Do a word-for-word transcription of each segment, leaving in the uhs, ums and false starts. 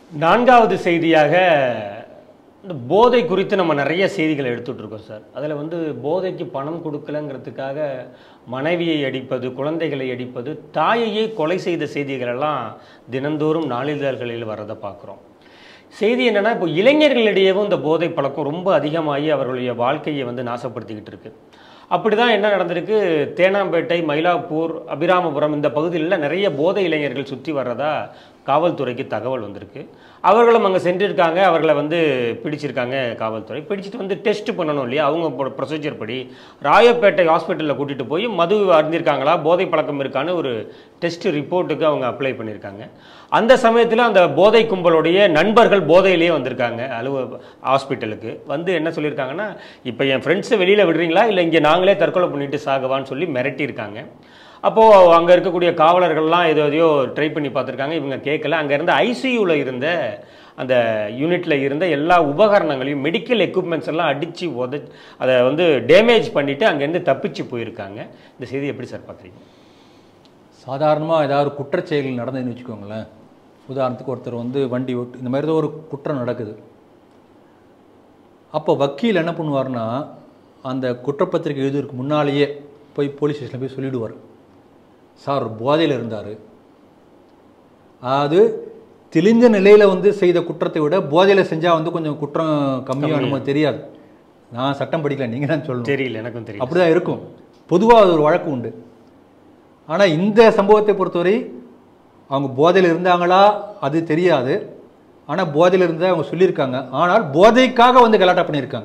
நான்காவது செய்தியாக இந்த போதை குறித்து நம்ம நிறைய செய்திகளை எடுத்துகிட்டு இருக்கோம் சார். அதில் வந்து போதைக்கு பணம் கொடுக்கலங்கிறதுக்காக மனைவியை அடிப்பது, குழந்தைகளை அடிப்பது, தாயையே கொலை செய்த செய்திகளெல்லாம் தினந்தோறும் நாளிதழ்களில் வரதை பார்க்குறோம். செய்தி என்னென்னா, இப்போ இளைஞர்களிடையவும் இந்த போதை பழக்கம் ரொம்ப அதிகமாகி அவர்களுடைய வாழ்க்கையை வந்து நாசப்படுத்திக்கிட்டு இருக்கு. அப்படி தான் என்ன நடந்திருக்கு, தேனாம்பேட்டை, மயிலாப்பூர், அபிராமபுரம் இந்த பகுதியில் நிறைய போதை இளைஞர்கள் சுற்றி வர்றதா காவல்துறைக்கு தகவல் வந்திருக்கு. அவர்களும் அங்கே சென்றிருக்காங்க. அவர்களை வந்து பிடிச்சிருக்காங்க காவல்துறை. பிடிச்சிட்டு வந்து டெஸ்ட் பண்ணணும் இல்லையா, அவங்க ப்ரொசீஜர் படி ராயப்பேட்டை ஹாஸ்பிட்டலில் கூட்டிகிட்டு போய் மது அருந்திருக்காங்களா, போதை பழக்கம் இருக்கான்னு ஒரு டெஸ்ட் ரிப்போர்ட்டுக்கு அவங்க அப்ளை பண்ணியிருக்காங்க. அந்த சமயத்தில் அந்த போதை கும்பலுடைய நண்பர்கள் போதையிலேயே வந்திருக்காங்க அலுவ ஹாஸ்பிட்டலுக்கு. வந்து என்ன சொல்லியிருக்காங்கன்னா, இப்போ என் ஃப்ரெண்ட்ஸை வெளியில் விடுறீங்களா, இல்லை இங்கே நாங்களே தற்கொலை பண்ணிட்டு சாகவான்னு சொல்லி மிரட்டியிருக்காங்க. அப்போது அங்கே இருக்கக்கூடிய காவலர்கள்லாம் ஏதோ எதையோ ட்ரை பண்ணி பார்த்துருக்காங்க. இவங்க கேட்கல. அங்கே இருந்த ஐசியூவில் இருந்த அந்த யூனிட்டில் இருந்த எல்லா உபகரணங்களையும், மெடிக்கல் எக்யூப்மெண்ட்ஸ் எல்லாம் அடித்து உத அதை வந்து டேமேஜ் பண்ணிவிட்டு அங்கேருந்து தப்பிச்சு போயிருக்காங்க. இந்த செய்தி எப்படி சார் பார்க்குறீங்க? சாதாரணமாக ஏதாவது குற்றச்செயல்கள் நடந்ததுன்னு வச்சுக்கோங்களேன். உதாரணத்துக்கு ஒருத்தர் வந்து வண்டி ஓட்டு இந்த மாதிரி தான் ஒரு குற்றம் நடக்குது. அப்போ வக்கீல் என்ன பண்ணுவார்னா, அந்த குற்றப்பத்திரிகை எழுதுறதுக்கு முன்னாலேயே போய் போலீஸ் ஸ்டேஷனில் போய் சொல்லிவிடுவார், சார் போதையில் இருந்தார். அது தெளிந்த நிலையில் வந்து செய்த குற்றத்தை விட போதையில் செஞ்சால் வந்து கொஞ்சம் குற்றம் கம்மியாக நமக்கு தெரியாது. நான் சட்டம் படிக்கல, நீங்கள் தான் சொல்லணும். தெரியல, எனக்கும் தெரியல. அப்படி தான் இருக்கும். பொதுவாக அது ஒரு வழக்கு உண்டு. ஆனால் இந்த சம்பவத்தை பொறுத்தவரை அவங்க போதையில் இருந்தாங்களா அது தெரியாது. ஆனால் போதையில் இருந்தால் அவங்க சொல்லியிருக்காங்க. ஆனால் போதைக்காக வந்து கலாட்டா பண்ணியிருக்காங்க.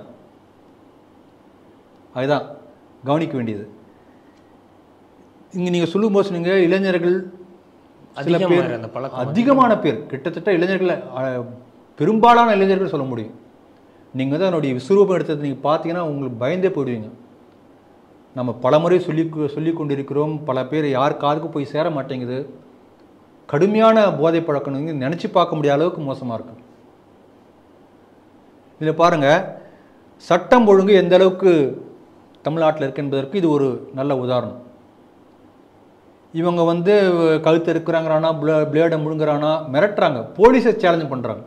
அதுதான் கவனிக்க வேண்டியது. இங்கே நீங்கள் சொல்லும்போது சொன்னீங்க, இளைஞர்கள் சில பேர், அதிகமான பேர், கிட்டத்தட்ட இளைஞர்கள், பெரும்பாலான இளைஞர்கள் சொல்ல முடியும். நீங்கள் தான் என்னுடைய விஸ்வரூபம் எடுத்தது நீங்கள் பார்த்தீங்கன்னா உங்களுக்கு பயந்தே போயிடுவீங்க. நம்ம பல முறை சொல்லி சொல்லி கொண்டிருக்கிறோம். பல பேர் யார் காதுக்கு போய் சேர மாட்டேங்குது. கடுமையான போதை பழக்கம் நினச்சி பார்க்க முடியாத அளவுக்கு மோசமாக இருக்கு. இதில் பாருங்கள், சட்டம் ஒழுங்கு எந்த அளவுக்கு தமிழ்நாட்டில் இருக்கு என்பதற்கு இது ஒரு நல்ல உதாரணம். இவங்க வந்து கழுத்து இருக்கிறாங்கிறானா, பிளேடை முழுங்குறானா, மிரட்டுறாங்க, போலீஸை சேலஞ்ச் பண்ணுறாங்க.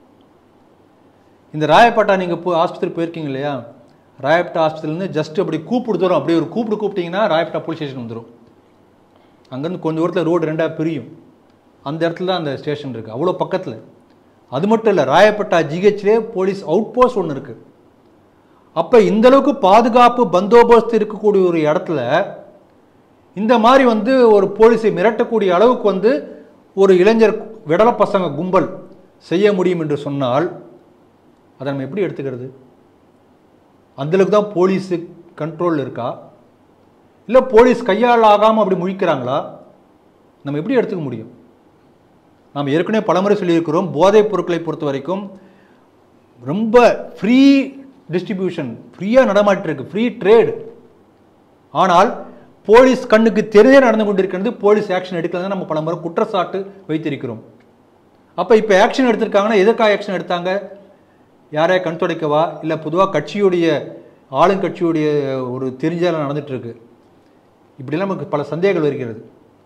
இந்த ராயப்பேட்டா நீங்கள் போ ஆஸ்பத்திரி போயிருக்கீங்க இல்லையா, ராயப்பேட்டா ஹாஸ்பிட்டல்லேருந்து ஜஸ்ட் அப்படி கூப்பிடு தூரம், அப்படியே ஒரு கூப்பிடு கூப்பிட்டிங்கன்னா ராயப்பேட்டா போலீஸ் ஸ்டேஷன் வந்துடும். அங்கேருந்து கொஞ்சம் தூரத்தில் ரோடு ரெண்டாக பிரியும். அந்த இடத்துல தான் அந்த ஸ்டேஷன் இருக்குது, அவ்வளோ பக்கத்தில். அது மட்டும் இல்லை, ராயப்பேட்டா ஜிஹெச்லேயே போலீஸ் அவுட் போஸ்ட் ஒன்று இருக்குது. அப்போ இந்தளவுக்கு பாதுகாப்பு பந்தோபஸ்து இருக்கக்கூடிய ஒரு இடத்துல இந்த மாதிரி வந்து ஒரு போலீஸை மிரட்டக்கூடிய அளவுக்கு வந்து ஒரு இளைஞர் விடல பசங்க கும்பல் செய்ய முடியும் என்று சொன்னால் அதை நம்ம எப்படி எடுத்துக்கிறது? அந்தளவுக்கு தான் போலீஸு கண்ட்ரோல் இருக்கா, இல்லை போலீஸ் கையால் ஆகாமல் அப்படி முழிக்கிறாங்களா? நம்ம எப்படி எடுத்துக்க முடியும்? நாம் ஏற்கனவே பலமுறை சொல்லியிருக்கிறோம், போதைப் பொருட்களை பொறுத்த வரைக்கும் ரொம்ப ஃப்ரீ டிஸ்ட்ரிபியூஷன், ஃப்ரீயாக நடமாட்டிருக்கு, ஃப்ரீ ட்ரேடு. ஆனால் போலீஸ் கண்ணுக்கு தெரிஞ்சே நடந்து கொண்டிருக்கிறது, போலீஸ் ஆக்ஷன் எடுக்கலன்னு நம்ம பல முறை குற்றச்சாட்டு வைத்திருக்கிறோம். அப்போ இப்போ ஆக்ஷன் எடுத்திருக்காங்கன்னா எதற்காக ஆக்ஷன் எடுத்தாங்க? யாரையா கண் துடைக்கவா, இல்லை பொதுவாக கட்சியுடைய ஆளுங்கட்சியுடைய ஒரு தெரிஞ்சால நடந்துட்டு இருக்கு? இப்படிலாம் நமக்கு பல சந்தேகங்கள் வருகிறது.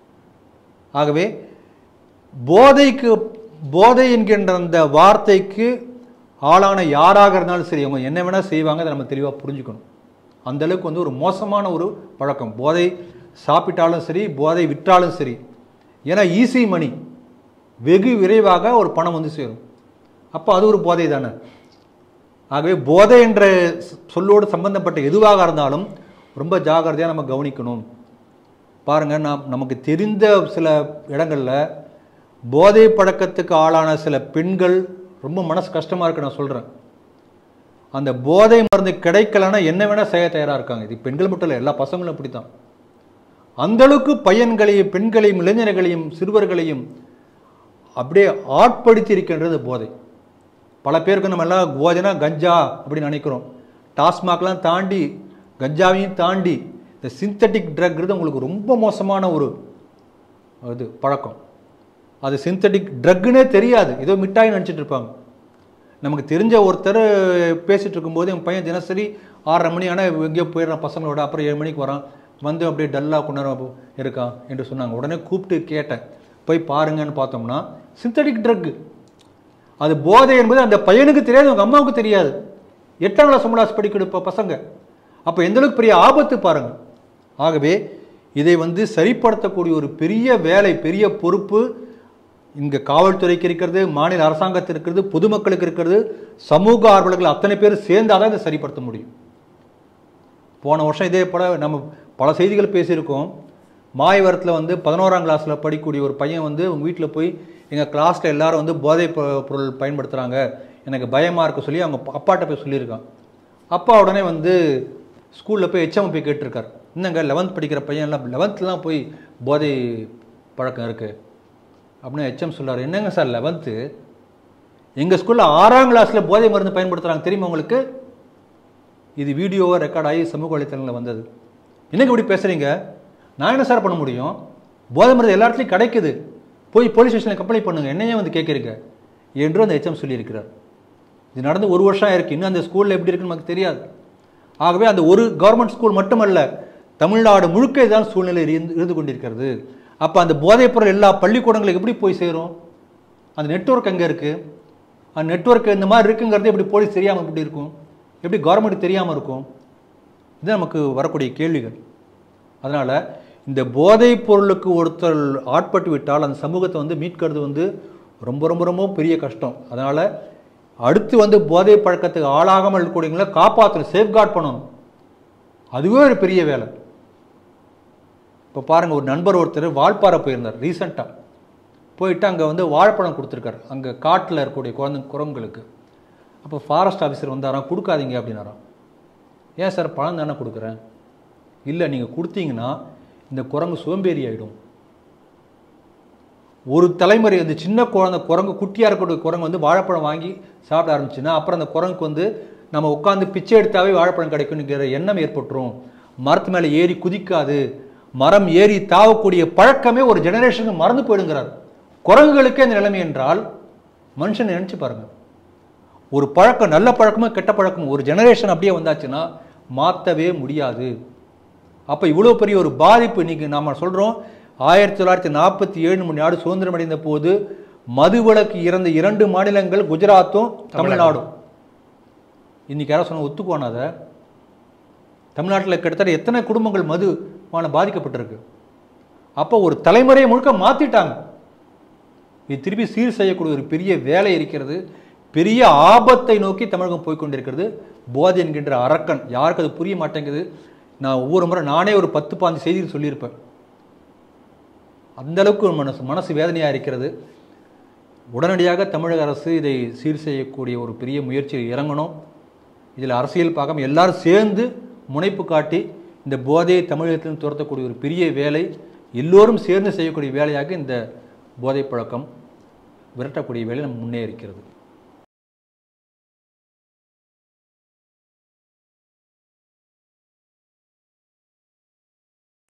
ஆகவே போதைக்கு, போதை என்கின்ற அந்த வார்த்தைக்கு ஆளான யாராக இருந்தாலும் சரி, அவங்க என்ன வேணால் செய்வாங்க, அதை நம்ம தெளிவாக புரிஞ்சுக்கணும். அந்தளவுக்கு வந்து ஒரு மோசமான ஒரு பழக்கம். போதை சாப்பிட்டாலும் சரி, போதை விற்றாலும் சரி. ஏன்னா ஈஸி மணி, வெகு விரைவாக ஒரு பணம் வந்து சேரும். அப்போ அது ஒரு போதை தானே. ஆகவே போதை என்ற சொல்லோடு சம்பந்தப்பட்ட எதுவாக இருந்தாலும் ரொம்ப ஜாகிரதையாக நம்ம கவனிக்கணும். பாருங்கள், நாம் நமக்கு தெரிந்த சில இடங்களில் போதை பழக்கத்துக்கு ஆளான சில பெண்கள் ரொம்ப மனசு கஷ்டமாக இருக்கு. நான் சொல்கிறேன், அந்த போதை மருந்து கிடைக்கலன்னா என்ன வேணால் செய்ய தயாராக இருக்காங்க. இது பெண்கள் மட்டும் இல்லை, எல்லா பசங்களும் அப்படி தான். அந்தளவுக்கு பையன்களையும் பெண்களையும் இளைஞர்களையும் சிறுவர்களையும் அப்படியே ஆட்படுத்தி இருக்கின்றது போதை. பல பேருக்கு நம்ம எல்லாம் போதைனா கஞ்சா அப்படின்னு நினைக்கிறோம். டாஸ்மாக்லாம் தாண்டி, கஞ்சாவையும் தாண்டி இந்த சிந்தட்டிக் ட்ரக்ங்கிறது உங்களுக்கு ரொம்ப மோசமான ஒரு இது பழக்கம். அது சிந்தட்டிக் ட்ரக்குன்னே தெரியாது, ஏதோ மிட்டாய் நினச்சிட்டு இருப்பாங்க. நமக்கு தெரிஞ்ச ஒருத்தர் பேசிகிட்டு இருக்கும்போது என் பையன் தினசரி ஆறரை மணி ஆனால் எங்கேயோ போயிடுறான் பசங்களோட, அப்புறம் ஏழு மணிக்கு வரான், வந்து அப்படியே டல்லாக கொண்டாட இருக்கான் என்று சொன்னாங்க. உடனே கூப்பிட்டு கேட்டேன், போய் பாருங்கன்னு பார்த்தோம்னா சிந்தட்டிக் ட்ரக்கு. அது போதை என்பது அந்த பையனுக்கு தெரியாது, அவங்க அம்மாவுக்கு தெரியாது. எட்டாம் கிளாஸ் ஒன்பதாம் கிளாஸ் படிக்கிற பசங்க. அப்போ எந்த அளவுக்கு பெரிய ஆபத்து பாருங்க. ஆகவே இதை வந்து சரிப்படுத்தக்கூடிய ஒரு பெரிய வேலை, பெரிய பொறுப்பு இங்கே காவல்துறைக்கு இருக்கிறது, மாநில அரசாங்கத்தில் இருக்கிறது, பொதுமக்களுக்கு இருக்கிறது, சமூக ஆர்வலர்கள் அத்தனை பேர் சேர்ந்தாதான் இதை சரிப்படுத்த முடியும். போன வருஷம் இதே போல நம்ம பல செய்திகள் பேசியிருக்கோம். மாயவரத்தில் வந்து பதினோராம் கிளாஸில் படிக்கக்கூடிய ஒரு பையன் வந்து உங்கள் வீட்டில் போய் எங்கள் கிளாஸில் எல்லாரும் வந்து போதைப் பொருள் பயன்படுத்துகிறாங்க, எனக்கு பயமாக இருக்க சொல்லி அவங்க அப்பாட்ட போய் சொல்லியிருக்கான். அப்பா உடனே வந்து ஸ்கூலில் போய் எச்எம் போய் கேட்டிருக்கார், என்னங்க லெவன்த் படிக்கிற பையன்லாம் லெவன்த்துலாம் போய் போதை பழக்கம் இருக்குது அப்படின்னு எச்எம் சொல்கிறார். என்னங்க சார் லெவன்த்து, எங்கள் ஸ்கூலில் ஆறாம் கிளாஸில் போதை மருந்து பயன்படுத்துகிறாங்க தெரியுமா உங்களுக்கு? இது வீடியோவாக ரெக்கார்ட் ஆகி சமூக வலைத்தளங்களில் வந்தது. என்னங்க இப்படி பேசுகிறீங்க, நான் என்ன சார் பண்ண முடியும்? போதை மருந்து எல்லா இடத்துலையும் கிடைக்குது, போய் போலீஸ் ஸ்டேஷனில் கம்ப்ளைண்ட் பண்ணுங்க, என்னையே வந்து கேட்குறீங்க என்று அந்த எச்எம் சொல்லியிருக்கிறார். இது நடந்து ஒரு வருஷம் ஆயிருக்கு, இன்னும் அந்த ஸ்கூலில் எப்படி இருக்குன்னு நமக்கு தெரியாது. ஆகவே அந்த ஒரு கவர்மெண்ட் ஸ்கூல் மட்டுமல்ல, தமிழ்நாடு முழுக்க இதான் சூழ்நிலை இருந்து இருந்து கொண்டிருக்கிறது. அப்போ அந்த போதைப் பொருள் எல்லா பள்ளிக்கூடங்களுக்கு எப்படி போய் சேரும்? அந்த நெட்வொர்க் எங்கே இருக்குது? அந்த நெட்வொர்க் இந்த மாதிரி இருக்குங்கிறது எப்படி போலீஸ் தெரியாமல் எப்படி இருக்கும்? எப்படி கவர்மெண்ட் தெரியாமல் இருக்கும்? இது நமக்கு வரக்கூடிய கேள்விகள். அதனால் இந்த போதைப் பொருளுக்கு ஒருத்தர் ஆட்பட்டு விட்டால் அந்த சமூகத்தை வந்து மீட்கிறது வந்து ரொம்ப ரொம்ப ரொம்ப பெரிய கஷ்டம். அதனால் அடுத்து வந்து போதை பழக்கத்துக்கு ஆளாகாமல் இருக்கக்கூடியவங்களை காப்பாற்றணும், சேஃப்கார்ட் பண்ணணும். அதுவே ஒரு பெரிய வேலை. இப்போ பாருங்கள், ஒரு நண்பர் ஒருத்தர் வால்பாறை போயிருந்தார் ரீசெண்டாக. போயிட்டு அங்கே வந்து வாழைப்பழம் கொடுத்துருக்காரு அங்கே காட்டில் இருக்கக்கூடிய குழந்தை குரங்குகளுக்கு. அப்போ ஃபாரஸ்ட் ஆஃபீஸர் வந்தாராம், கொடுக்காதீங்க அப்படின்னாராம். ஏன் சார், பழம் தானே கொடுக்குறேன். இல்லை, நீங்கள் கொடுத்தீங்கன்னா இந்த குரங்கு சோம்பேறி ஆகிடும். ஒரு தலைமுறை அந்த சின்ன குழந்தை குரங்கு குட்டியாக இருக்கக்கூடிய குரங்கு வந்து வாழைப்பழம் வாங்கி சாப்பிட ஆரம்பிச்சுன்னா அப்புறம் அந்த குரங்குக்கு வந்து நம்ம உட்காந்து பிச்சை எடுத்தாவே வாழைப்பழம் கிடைக்கும்ங்கிற எண்ணம் ஏற்பட்டுரும். மரத்து மேலே ஏறி குதிக்காது, மரம் ஏறி தாவக்கூடிய பழக்கமே ஒரு ஜெனரேஷனுக்கு மறந்து போயிடுங்கிறார். குரங்குகளுக்கே இந்த நிலைமை என்றால் மனுஷன் நினைச்சு பாருங்க. ஒரு பழக்கம், நல்ல பழக்கமும் கெட்ட பழக்கமும் ஒரு ஜெனரேஷன் அப்படியே வந்தாச்சுன்னா மாற்றவே முடியாது. அப்போ இவ்வளோ பெரிய ஒரு பாதிப்பு. இன்னைக்கு நாம சொல்கிறோம், ஆயிரத்தி தொள்ளாயிரத்தி நாற்பத்தி ஏழு நம்ம நாடு சுதந்திரம் அடைந்த போது மதுவிலக்கு இறந்த இரண்டு மாநிலங்கள் குஜராத்தும் தமிழ்நாடும். இன்னைக்கு யாரும் சொன்ன ஒத்துக்குவான அதை? தமிழ்நாட்டில் கிட்டத்தட்ட எத்தனை குடும்பங்கள் மதுவான பாதிக்கப்பட்டிருக்கு. அப்போ ஒரு தலைமுறையை முழுக்க மாற்றிட்டாங்க. இது திருப்பி சீர் செய்யக்கூடிய ஒரு பெரிய வேலை இருக்கிறது. பெரிய ஆபத்தை நோக்கி தமிழகம் போய்கொண்டிருக்கிறது. போதை என்கின்ற அரக்கன், யாருக்கு அது புரிய மாட்டேங்குது. நான் ஒவ்வொரு முறை நானே ஒரு பத்து பாஞ்சு செய்திகள் சொல்லியிருப்பேன். அந்த அளவுக்கு மனசு மனசு வேதனையாக இருக்கிறது. உடனடியாக தமிழக அரசு இதை சீர் செய்யக்கூடிய ஒரு பெரிய முயற்சியில் இறங்கணும். இதில் அரசியல் பார்க்காம எல்லாரும் சேர்ந்து முனைப்பு காட்டி இந்த போதையை தமிழகத்திலும் துரத்தக்கூடிய ஒரு பெரிய வேலை, எல்லோரும் சேர்ந்து செய்யக்கூடிய வேலையாக இந்த போதை பழக்கம் விரட்டக்கூடிய வேலை நம்ம முன்னே இருக்கிறது.